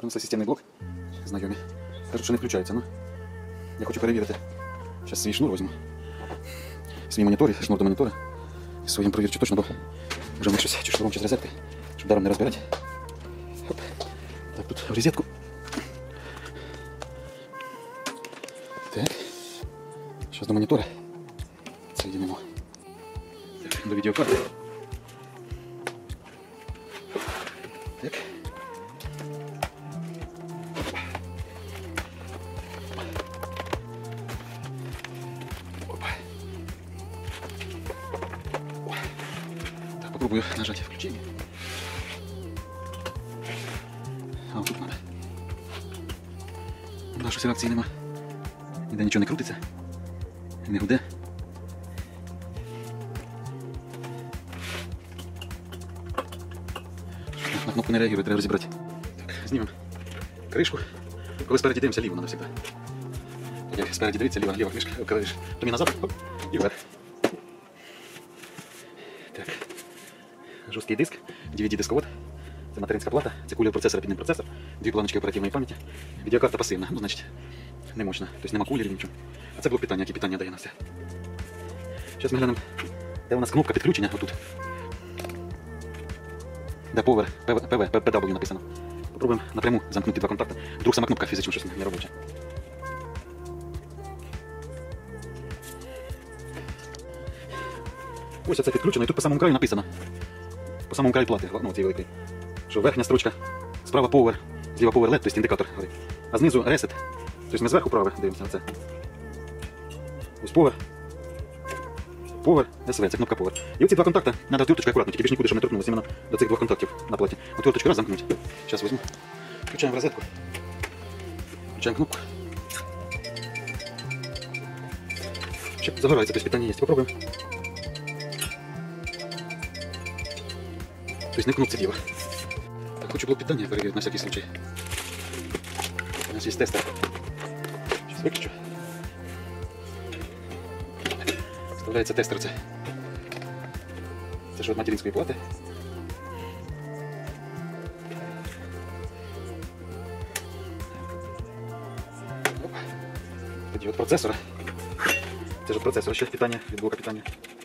Ну, це системний блок, знайомі. Кажуть, що не включається, ну. Я хочу перевірити. Зараз свій шнур візьму. Свій монітор, шнур до монітора. І своїм провірю, чи точно, бо вже ми щось чи шнуром, чи з розетки, щоб даром не розбирати. Хоп. Так, тут в розетку. Так. Зараз до монітора. Соединимо. Так, до відеокарти. Так. Так, попробую нажать включение. А вот тут надо. Наша реакції нема. Ніде нічого не крутиться. Не гуде. На кнопку не реагує, треба розібрати. Так, знімемо кришку. Коли спереді дивимося, ліво треба завжди. Як спереді дивиться, ліва кришка, кришка. То мені назад, хоп, і вверх. Так. Жорсткий диск, DVD-дисковод. Це материнська плата, це кулер процесора, підний процесор, дві планочки оперативної пам'яті. Відеокарта пасивна, ну, значить, не мощна. Тобто нема кулерів, нічого. А це блок питання, яке питання дає на все. Зараз ми глянемо, де у нас кнопка підключення, отут. Де Power, PW написано. Попробуємо напряму замкнути два контакти. Вдруг сама кнопка фізично щось не робоча. Ось це підключено, і тут по самому краю написано. По самому краю плати, ну, цієї великої. Що верхня строчка, справа Power, зліва Power LED, тобто індикатор горить. А знизу Reset. Тобто ми зверху право дивимося на це. Ось Power. Power, SV, це кнопка Power. І оці два контакти, треба отверточкою акуратно, тільки більше нікуди, щоб не торкнулося іменно до цих двох контактів на платі. Отверточку раз замкнути. Зараз візьму. Включаємо в розетку. Включаємо кнопку. Ще загорається, тобто питання є. Попробуємо. Тобто не в кнопці діло. Так, хочу блок питання перевірити на всякий случай. У нас є тестер. Зараз виключу. Вставляється тестер це. Це ж від материнської плати. Тоді від процесора. Це ж від процесора ще питання, від блока питання.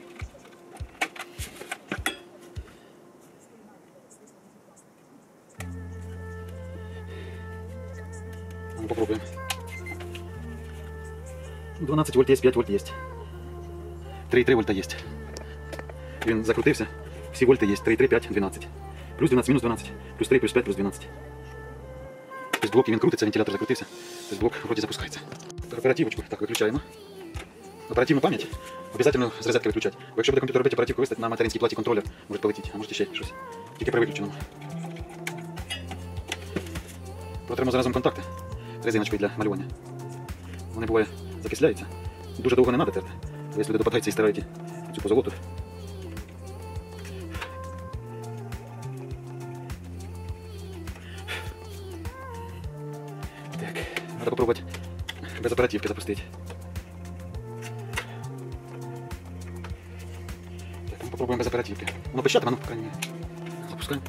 Ну, попробуем. 12 вольт есть, 5 вольт есть. 3,3 вольта есть. Він закрутився. Всі вольти є. 3,3, 5, 12. Плюс 12, мінус 12. Плюс 3, плюс 5, плюс 12. Тобто блок він крутиться, вентилятор закрутився. Тобто блок вроді запускається. Оперативочку так виключаємо. Оперативну пам'ять обов'язково з розетки виключати. Бо якщо буде комп'ютер робити оперативку виставити на материнській платі контролер, може полетіти, а може ще щось. Тільки при виключеному. Протремо разом контакти резиночкою для малювання. Вони буває закисляються. Дуже довго не треба терти. Бо якщо люди допадаються і стирають цю позолоту. Так, треба попробувати без оперативки запустити. Так, ми попробуємо без оперативки. Воно пищатиме, а ну, по крайній мірі. Запускаємо.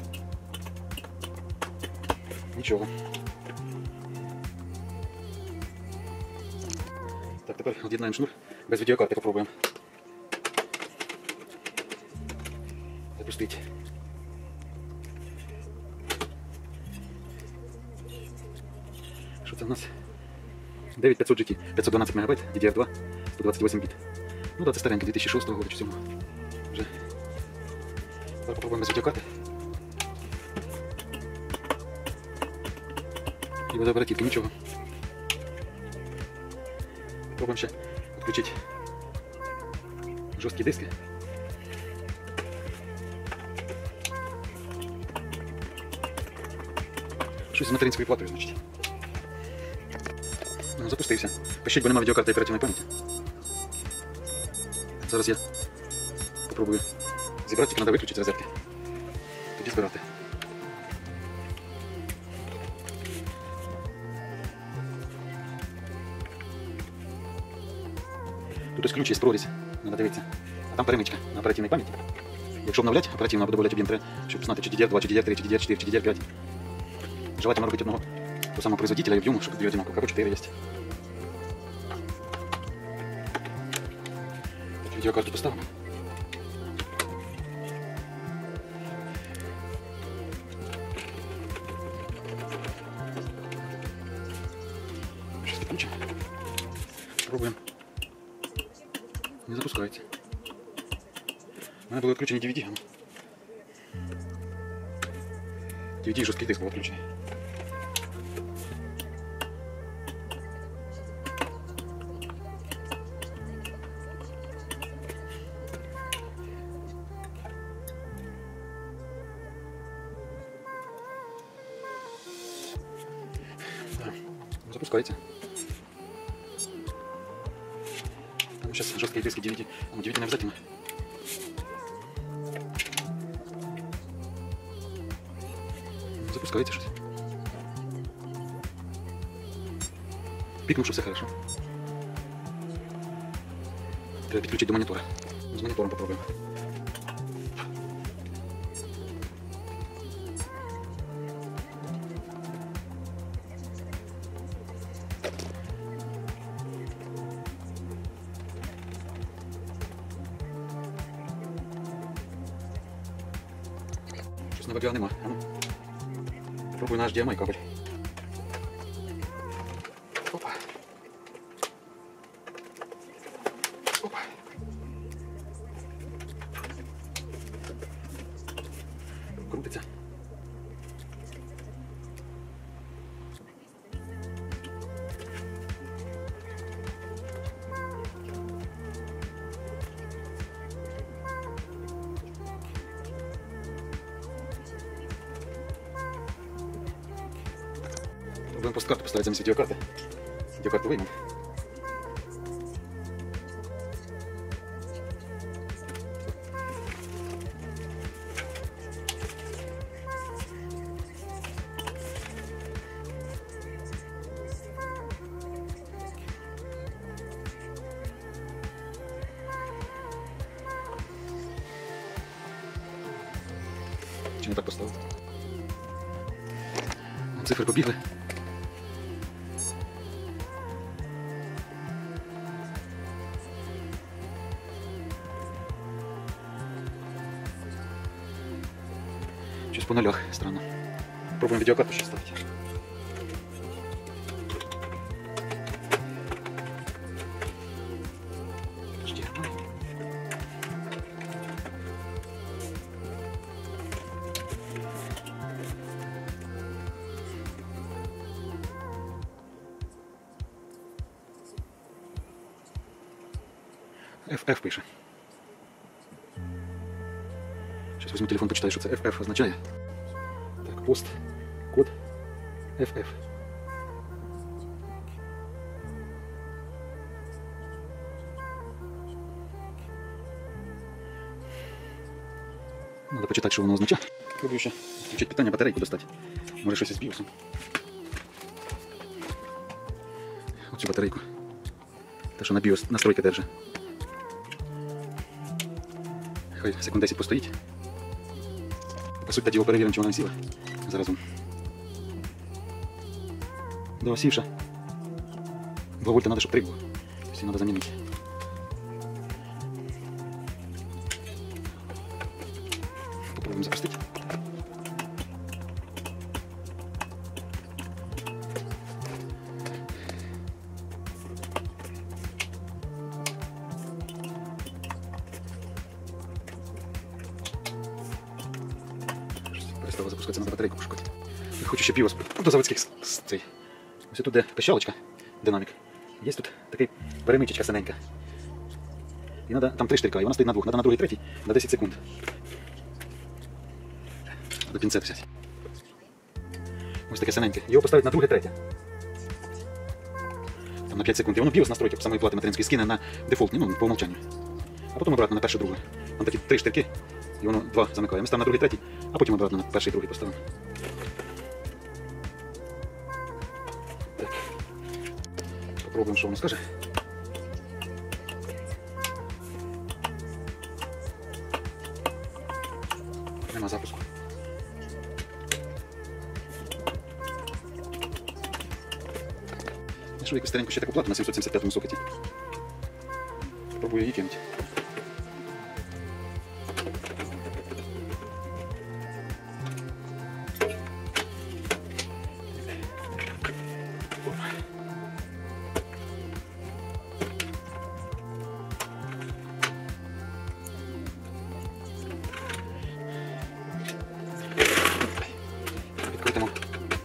Нічого. Так, тепер від'єднаємо шнур. Без відеокарти попробуємо. Запустити. Що це у нас? 9500 GT, 512 МБ, DDR2, 128 біт. Ну да, це старенький, 2006 року чи 7. Вже. Тепер попробуємо без відеокарти. І без оперативки, нічого. Пробуємо ще відключити жорсткі диски. Щось з материнською платою, значить. Ну, запустився. Пишіть, бо немає відеокарти оперативної пам'яті. Зараз я попробую зібрати, тільки треба виключити з розетки. Тоді збирати. Тут ось ключ є, прорізь, треба дивитися. А там перемичка на оперативній пам'яті. Якщо обновляти оперативно, або додавати об'єм, треба, щоб знати, чи DDR2, чи DDR3, чи DDR4, чи DDR5. Желательно робити одного. По самого производителя и объему, чтобы две одинаковые. Короче, 4 есть. Так, видеокарту поставим. Сейчас включим. Пробуем. Не запускается. У мене були відключені DVD. DVD і жорсткий диск був відключений. Да, запускається. Там сейчас жесткие диски DVD. DVD не обязательно. Запускається щось. Пікнув, що все хорошо. Треба підключити до монітора. З монітором попробуємо. Щось на VGA нема. Пробуй на HDMI кабель. Опа. Опа. Крутиться. Будем просто карту поставить замість видеокарты. Видеокарту выймем. Чи не так поставити? Цифри побігли. Щось по нулях, странно. Пробуем видеокарту сейчас ставить. FF пише. Сейчас возьму телефон, почитаю, что это FF означает. Так, пост, код FF. Надо почитать, что воно означає. Пробую ще включити питання, батарейку достати. Може щось із біосом. Оцю батарейку. Те, що на біос настройки держить. Хай секунд 10 постоїть. По суті, діло перевіримо, чи вона сіла. Заразом. Да, сівша. 2 вольта треба, щоб 3 було. Тобто треба замінити. Попробуємо запустити. Перестала запускатися, надо батарейку пошукати. Я хочу ще біос до заводських цей. Ось тут де качалочка, динамік. Є тут такий перемичечка синенька. І надо, там 3 штирка, і вона стоїть на 2. Надо на другий, третій, на 10 секунд. До пінцет взяти. Ось таке синеньке. Його поставити на друге, третє. Там на 5 секунд. І воно біос настройки самої плати материнської скине на дефолтні, ну, по умовчанню. А потім обратно на перше, друге. Там такі 3 штирки. І воно 2 замикає. Ми ставимо на другий, третій, а потім обратно на перший, другий поставимо. Так. Попробуємо, що воно скаже. Нема запуску. Знайшов якусь стареньку ще таку плату на 775 сокеті. Пробую її кинути. Відкрутимо.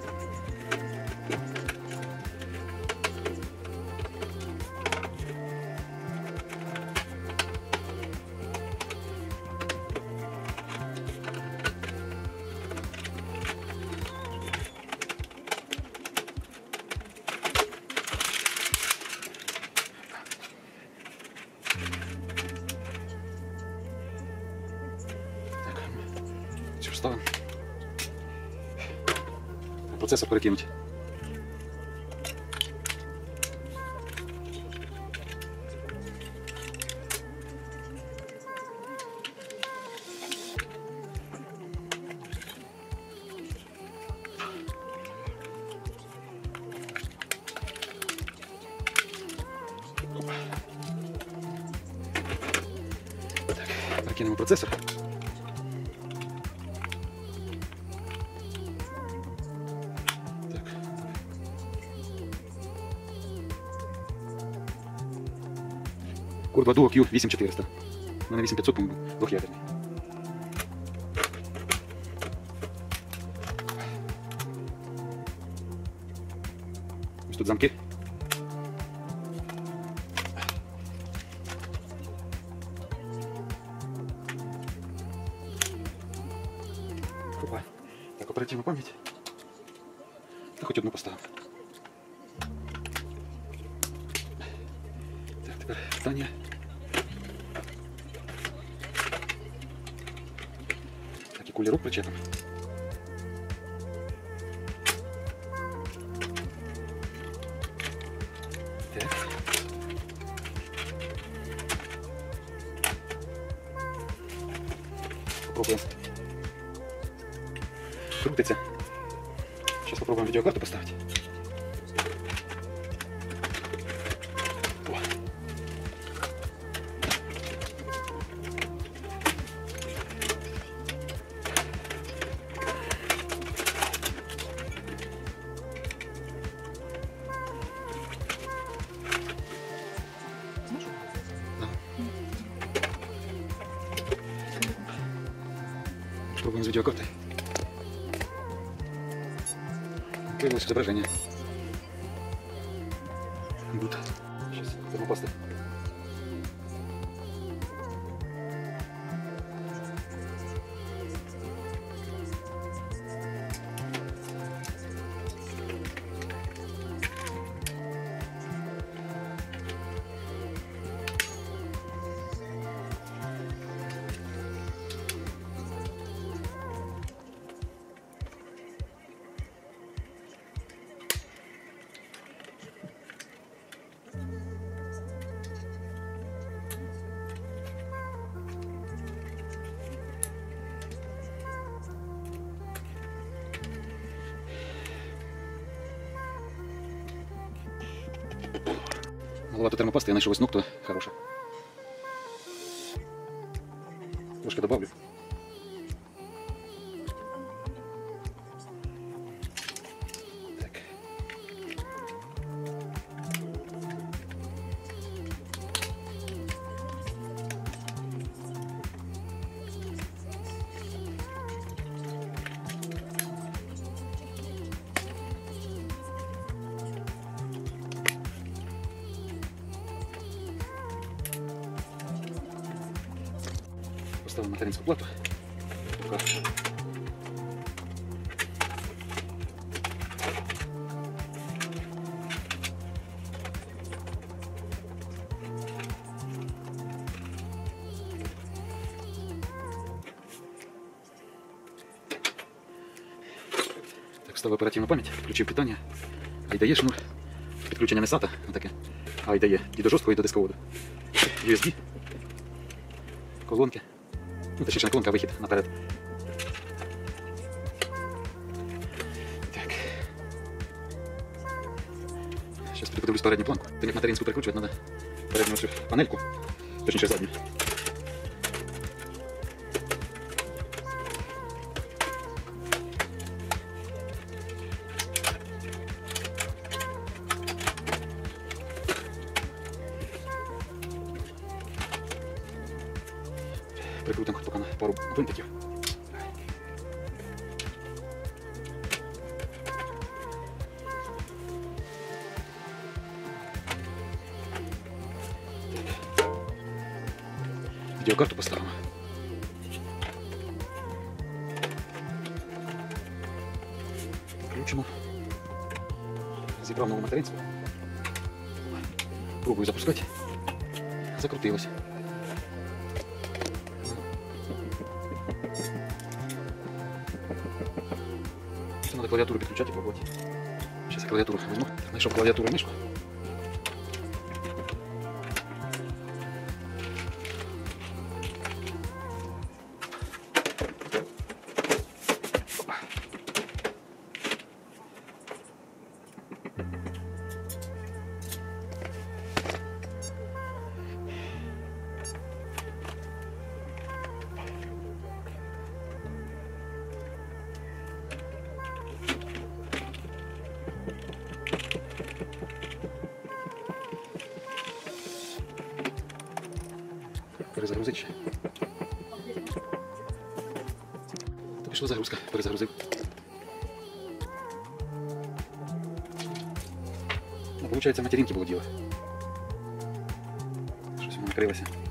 Цю вставимо. Процесор перекинуть. Так, перекинемо процесор. Core 2 Duo Q8400. У мене 8500, по-моєму, двох'ядерний. Ось тут замки. Опа. Так, оперативну пам'ять. Та хоч одну поставимо. Так, тепер питання. Так, і кулерок причепимо. Так. Попробуємо. Крутиться. Сейчас попробуем видеокарту поставить. О. Да. Пробуем с видеокартой. Появилось изображение. Гуд. Сейчас термопасты. Маловато термопасты, я нашел ось ногту хорошая. Трошки добавлю. Так. Поставим материнскую плату. Пока. Так, ставив оперативну пам'ять, включив питання. IDE шнур. Підключення не SATA, а таке. IDE і до жорсткого, і до дисководу. USB. Колонки. Ну, точніше, не колонка, а вихід наперед. Так. Зараз подивлюсь передню планку. Тим як материнську прикручувати, треба передню цю панельку, точніше задню. Прикрутимо поки на пару гвинтиків. Відеокарту поставимо. Включимо. Зібрав нову материнську. Пробую запускати. Закрутилося. Це треба клавіатуру підключати і пробувати. Зараз я клавіатуру візьму. Знайшов клавіатуру і мишку. Перезагрузити ще. Та пішла загрузка, перезагрузив. Ну, получається, материнки було діло. Щось воно накрилося.